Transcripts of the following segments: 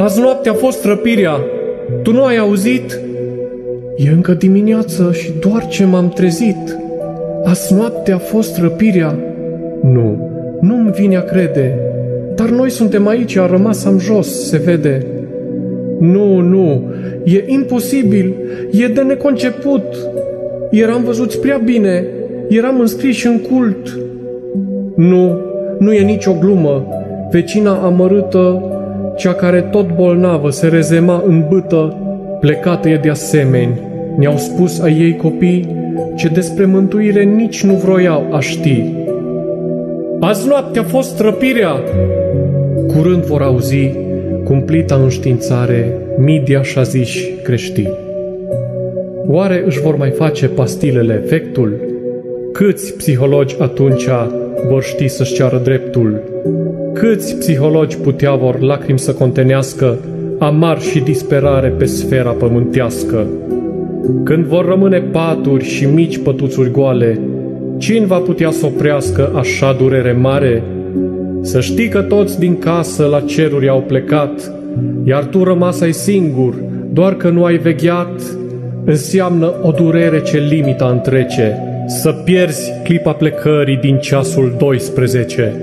Azi noapte a fost răpirea. Tu nu ai auzit? E încă dimineață și doar ce m-am trezit. Azi noapte a fost răpirea. Nu-mi vine a crede. Dar noi suntem aici, a rămas am jos, se vede. Nu, e imposibil, e de neconceput. Eram văzuți prea bine, eram înscriși în cult. Nu e nicio glumă. Vecina amărâtă, cea care tot bolnavă se rezema în bâtă, plecată e de asemeni. Ne-au spus ai ei copii ce despre mântuire nici nu vroiau a ști. Azi noapte a fost răpirea! Curând vor auzi cumplita înștiințare mii de așa ziși creștini. Oare își vor mai face pastilele efectul? Câți psihologi atunci vor ști să-și ceară dreptul? Câți psihologi putea vor lacrimi să contenească amar și disperare pe sfera pământească? Când vor rămâne paturi și mici pătuțuri goale, cine va putea să oprească așa durere mare? Să știi că toți din casă la ceruri au plecat, iar tu rămas ai singur, doar că nu ai vegheat, înseamnă o durere ce limita întrece, să pierzi clipa plecării din ceasul 12.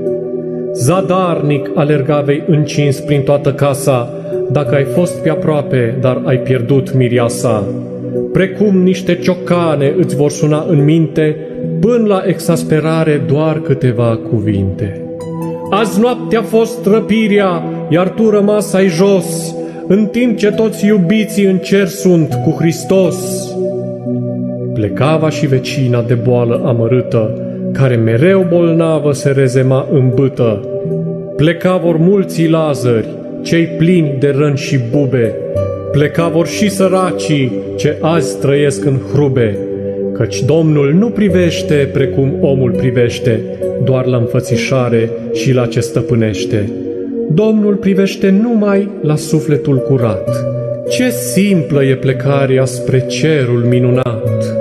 Zadarnic alergavei încins prin toată casa, dacă ai fost pe aproape, dar ai pierdut mireasa. Precum niște ciocane îți vor suna în minte, până la exasperare doar câteva cuvinte. Azi noapte a fost răpirea, iar tu rămas ai jos, în timp ce toți iubiții în cer sunt cu Hristos. Plecava și vecina de boală amărâtă, care mereu bolnavă se rezema în bâtă. Plecavor mulții lazări, cei plini de răni și bube, plecavor și săracii ce azi trăiesc în hrube, căci Domnul nu privește precum omul privește, doar la înfățișare și la ce stăpânește. Domnul privește numai la sufletul curat. Ce simplă e plecarea spre cerul minunat!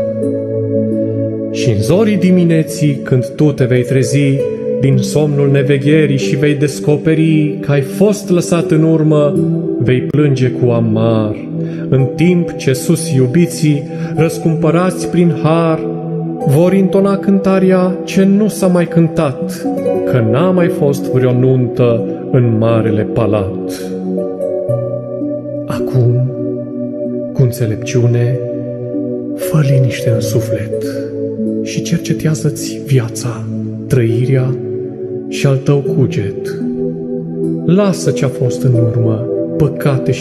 Și în zorii dimineții, când tu te vei trezi din somnul nevegherii și vei descoperi că ai fost lăsat în urmă, vei plânge cu amar, în timp ce sus iubiții, răscumpărați prin har, vor intona cântarea ce nu s-a mai cântat, că n-a mai fost vreo nuntă în marele palat. Acum, cu înțelepciune, fă liniște în suflet și cercetează-ți viața, trăirea și al tău cuget. Lasă ce-a fost în urmă, păcate și